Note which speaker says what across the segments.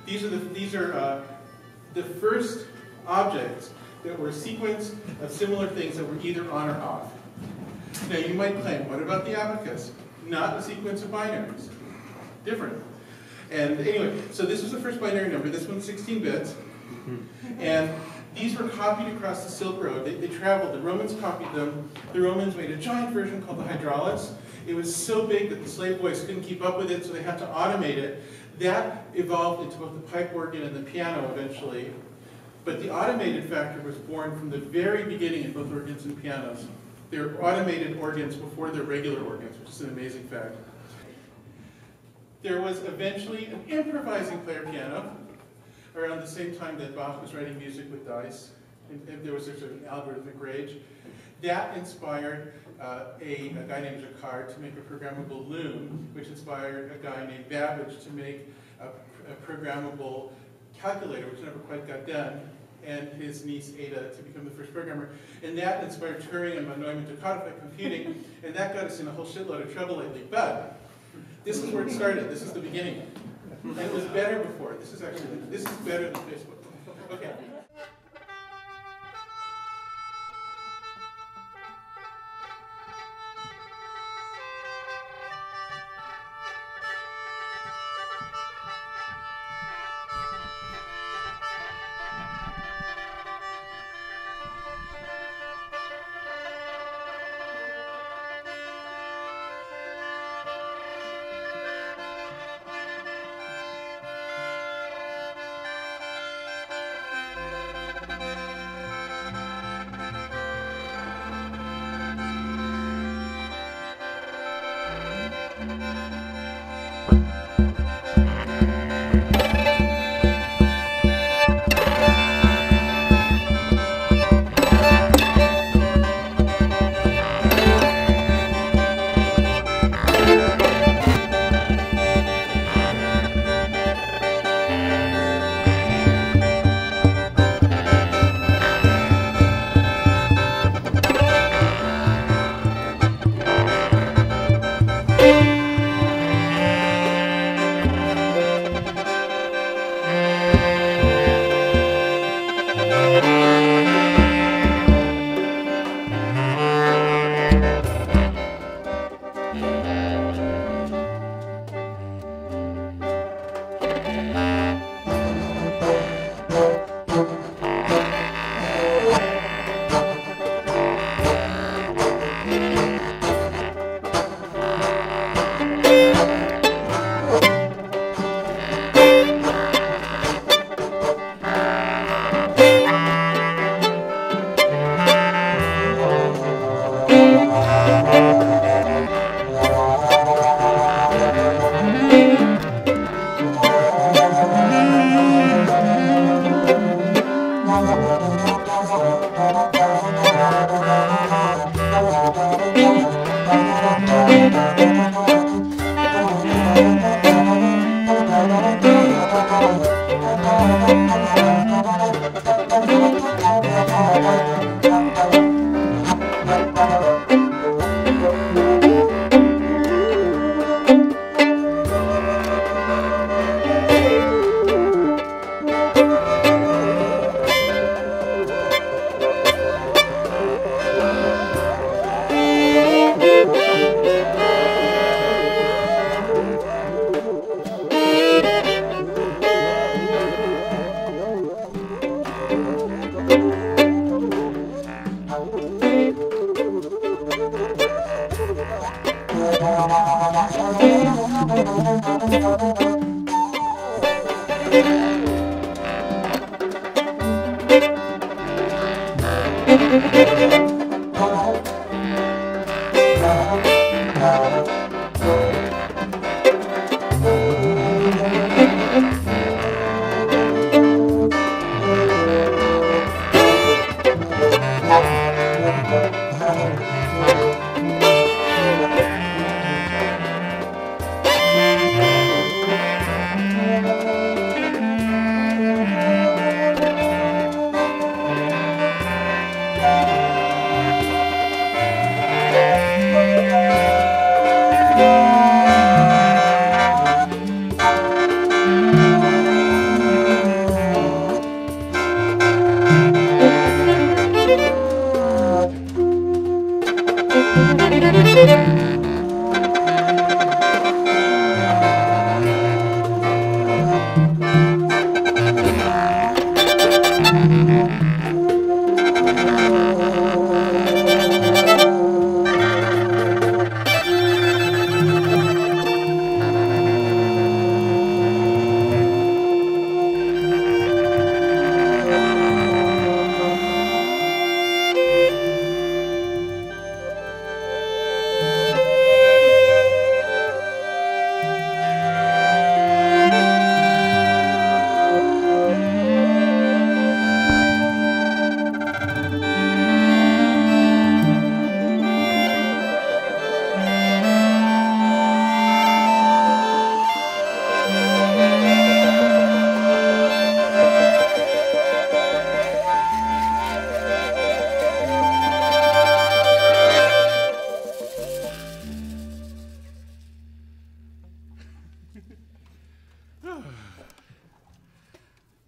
Speaker 1: These are the first objects that were a sequence of similar things that were either on or off. Now you might claim, what about the abacus? Not a sequence of binaries. Different. And anyway, so this was the first binary number. This one's 16 bits. And these were copied across the Silk Road. They traveled. The Romans copied them. The Romans made a giant version called the hydraulics. It was so big that the slave boys couldn't keep up with it, so they had to automate it. That evolved into both the pipe organ and the piano eventually. But the automated factor was born from the very beginning of both organs and pianos. They're automated organs before they're regular organs, which is an amazing fact. There was eventually an improvising player piano around the same time that Bach was writing music with dice. And there was sort of an algorithmic rage. That inspired a guy named Jacquard to make a programmable loom, which inspired a guy named Babbage to make a programmable calculator, which never quite got done, and his niece Ada to become the first programmer. And that inspired Turing and von Neumann to codify computing, and that got us in a whole shitload of trouble lately. But this is where it started. This is the beginning. And it was better before. This is better than Facebook. Okay.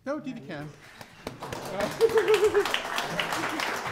Speaker 1: No, Didi can.